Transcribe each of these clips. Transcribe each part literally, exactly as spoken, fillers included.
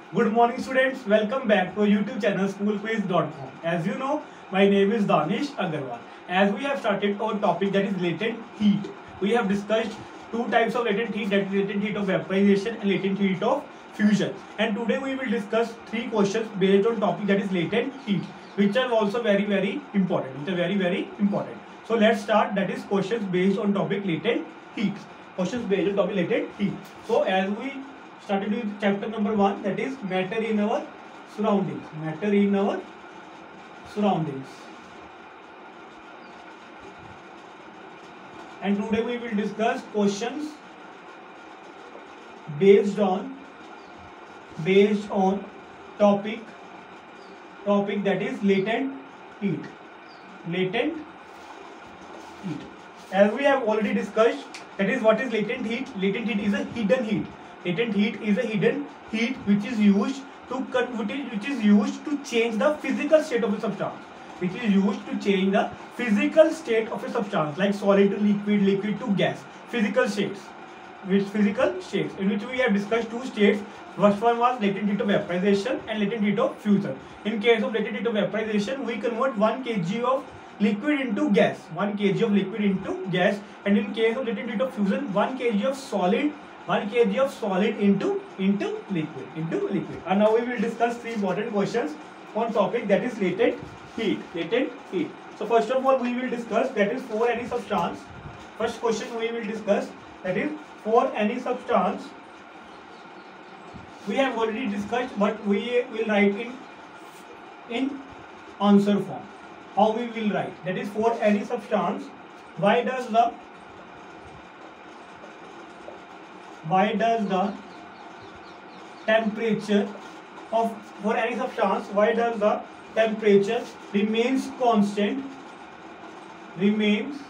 Good morning, students. Welcome back to our YouTube channel school quiz dot com. As you know, my name is Danish Agarwal. As we have started our topic that is latent heat, we have discussed two types of latent heat, that is latent heat of vaporization and latent heat of fusion. And today we will discuss three questions based on topic that is latent heat, which are also very very important. Which are very very important. So let's start. That is questions based on topic latent heat. Questions based on topic latent heat. So as we started with chapter number one, that is matter in our surroundings. Matter in our surroundings. And today we will discuss questions based on based on topic topic that is latent heat. Latent heat. As we have already discussed, that is what is latent heat. Latent heat is a hidden heat. Latent heat is a hidden heat which is used to which is used to change the physical state of a substance. Which is used to change the physical state of a substance, like solid to liquid, liquid to gas. Physical states. Which physical states in which we have discussed two states. First one was latent heat of vaporization and latent heat of fusion. In case of latent heat of vaporization, we convert one kilogram of liquid into gas. one kilogram of liquid into gas. And in case of latent heat of fusion, one kilogram of solid one kilogram of solid into into liquid into liquid. And now we will discuss three important questions on topic that is latent heat. Latent heat. So first of all, we will discuss that is for any substance. First question we will discuss that is for any substance. We have already discussed, but we will write in in answer form. How we will write? That is for any substance. Why does the why does the temperature of for any substance why does the temperature remains constant remains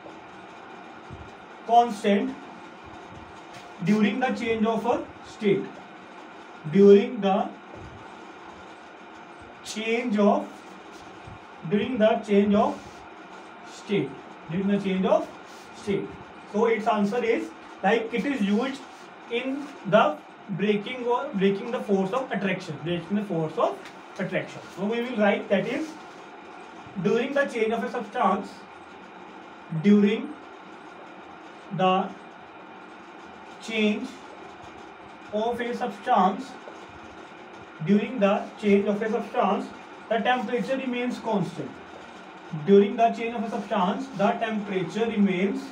constant during the change of a state during the change of during the change of state during the change of state. So its answer is like it is used in the breaking or breaking the force of attraction. Breaking the force of attraction. So we will write that is during the change of a substance. During the change of a substance. During the change of a substance, the temperature remains constant. During the change of a substance, the temperature remains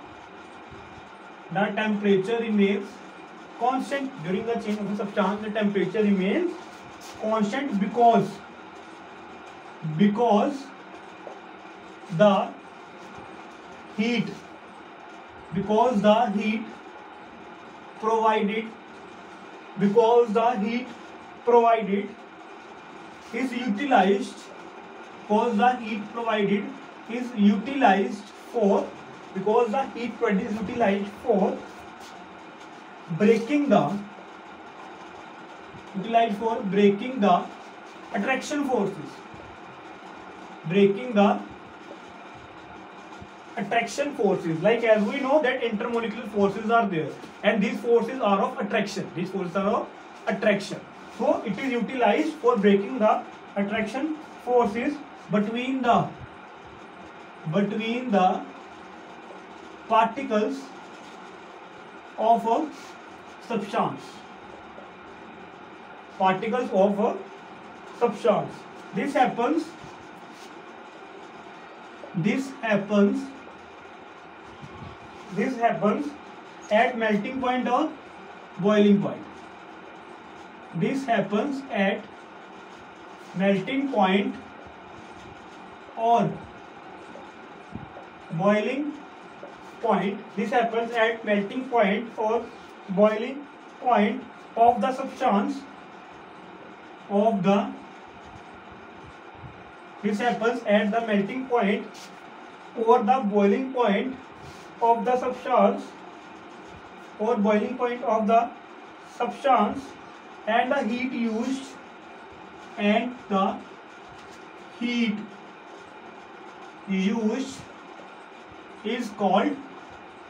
the temperature remains constant. During the change of a substance, the temperature remains constant because because the heat because the heat provided because the heat provided is utilized because the heat provided is utilized for because the heat provided is utilized for breaking the utilized for breaking the attraction forces breaking the attraction forces. Like as we know that intermolecular forces are there and these forces are of attraction. These forces are of attraction. So it is utilized for breaking the attraction forces between the between the particles of a substance. Particles of a substance. This happens. This happens. This happens at melting point or boiling point. This happens at melting point or boiling point. This happens at melting point or boiling point of the substance of the this happens at the melting point or the boiling point of the substance or boiling point of the substance and the heat used and the heat used is called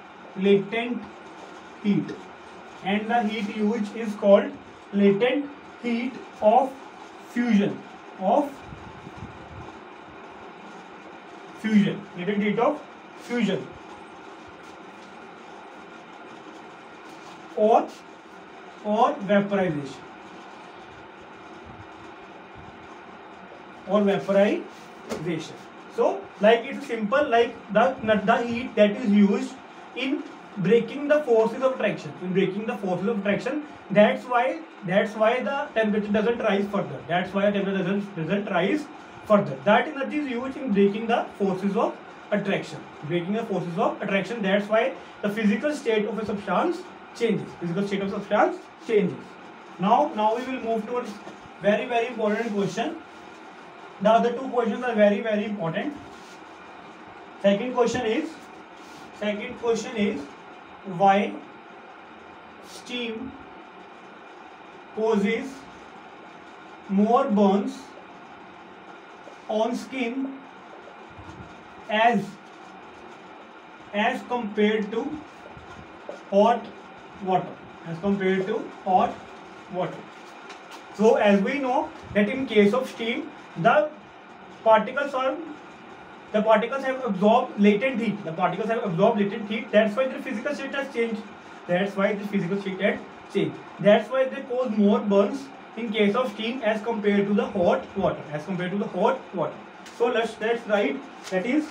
latent heat, and the heat used is called latent heat of fusion of fusion latent heat of fusion or or vaporization or vaporization. So like it's simple, like the the heat that is used in breaking the forces of attraction in breaking the forces of attraction that's why that's why the temperature doesn't rise further that's why the temperature doesn't doesn't rise further. That energy is used in breaking the forces of attraction breaking the forces of attraction. That's why the physical state of a substance changes physical state of substance changes. Now now we will move towards very very important question. The other two questions are very very important. Second question is second question is why steam causes more burns on skin as as compared to hot water as compared to hot water. So as we know that in case of steam the particles are the particles have absorbed latent heat the particles have absorbed latent heat. That's why the physical state has changed that's why the physical state has changed. That's why they cause more burns in case of steam as compared to the hot water as compared to the hot water. So let's let's write that is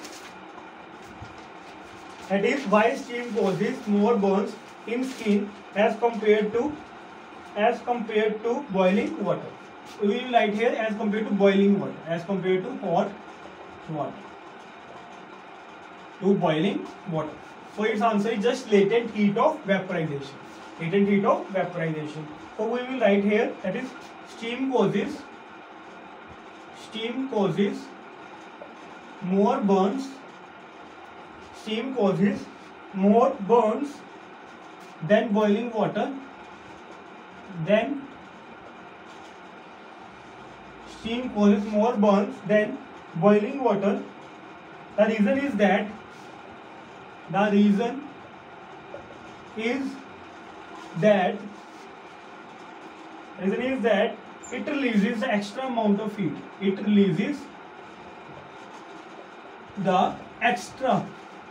that is why steam causes more burns in skin as compared to as compared to boiling water. We will write here as compared to boiling water as compared to hot water to boiling water. So its answer is just latent heat of vaporization latent heat of vaporization. So we will write here that is steam causes steam causes more burns steam causes more burns than boiling water then steam causes more burns than boiling water. The reason is that the reason is that reason is that it releases the extra amount of heat it releases the extra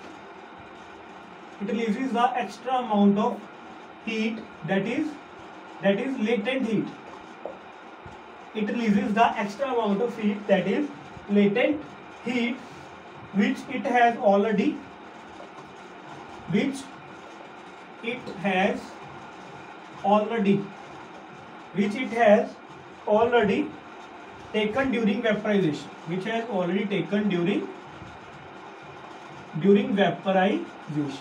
it releases the extra amount of heat that is that is latent heat it releases the extra amount of heat that is latent heat which it has already which it has already which it has already taken during vaporization which has already taken during during vaporization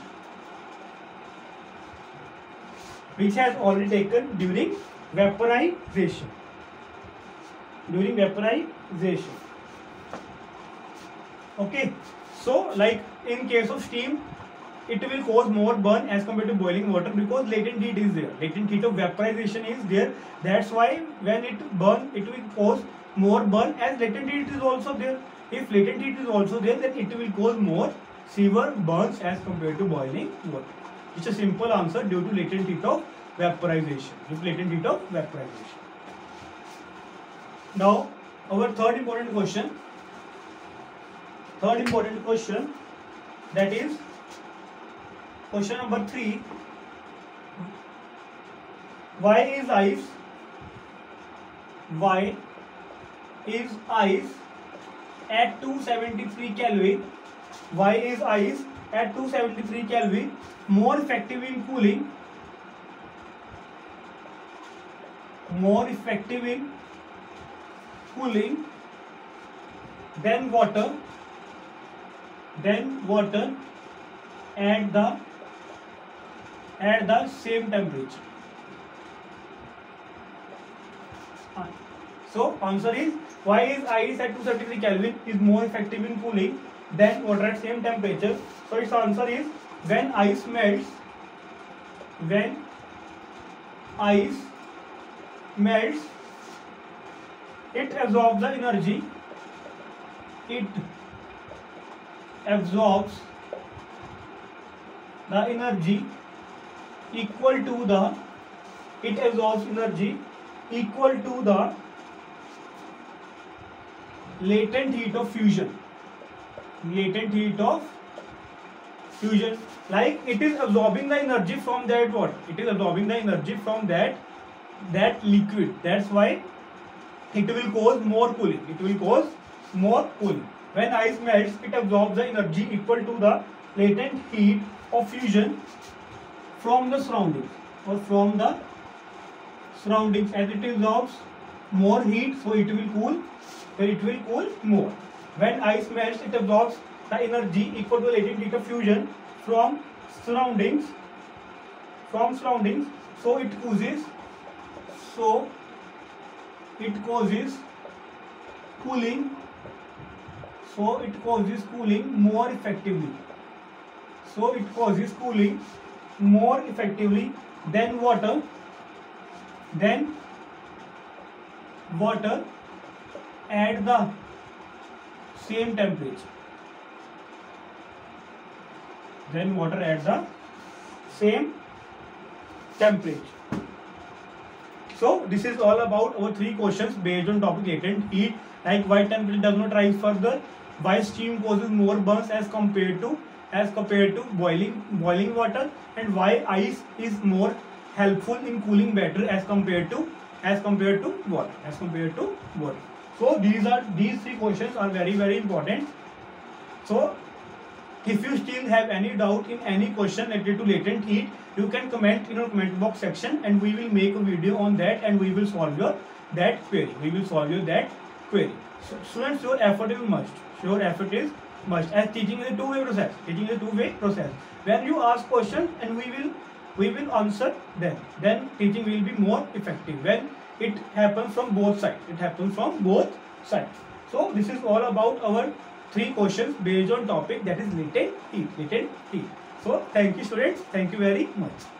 which has already taken during vaporization during vaporization. Okay, so like in case of steam it will cause more burn as compared to boiling water because latent heat is there latent heat of vaporization is there. That's why when it burn it will cause more burn as latent heat is also there. If latent heat is also there then it will cause more severe burns as compared to boiling water. It's a simple answer due to latent heat of vaporization due to latent heat of vaporization. Now our third important question third important question that is question number three. Why is ice why is ice at two hundred seventy-three Kelvin why is ice at two hundred seventy-three Kelvin more effective in cooling more effective in cooling than water than water at the at the same temperature. So answer is why is ice at two hundred seventy-three Kelvin is more effective in cooling than water at same temperature. So its answer is when ice melts when ice melts it absorbs the energy it absorbs the energy equal to the it absorbs energy equal to the latent heat of fusion. Latent heat of fusion, like it is absorbing the energy from that what? It is absorbing the energy from that that liquid. That's why it will cause more cooling. It will cause more cooling. When ice melts, it absorbs the energy equal to the latent heat of fusion from the surroundings or from the surroundings. As it absorbs more heat, so it will cool. So it will cool more. When ice melts, it absorbs the energy equal to latent heat of fusion from surroundings. From surroundings, so it causes. So it causes cooling. So it causes cooling more effectively. So it causes cooling more effectively than water. Then water at the same temperature. Then water at the same temperature. So this is all about our three questions based on topic latent heat, like why temperature does not rise further, why steam causes more burns as compared to as compared to boiling boiling water, and why ice is more helpful in cooling better as compared to as compared to water as compared to water. So these are these three questions are very very important. So if you still have any doubt in any question related to latent heat, you can comment in our comment box section, and we will make a video on that, and we will solve your that query. We will solve your that query. So students, your effort is must. Your effort is must. As teaching is a two-way process. Teaching is a two-way process. When you ask questions and we will we will answer them, then teaching will be more effective. When it happens from both sides. It happens from both sides. So this is all about our three questions based on topic that is latent heat. Latent heat. So thank you students. Thank you very much.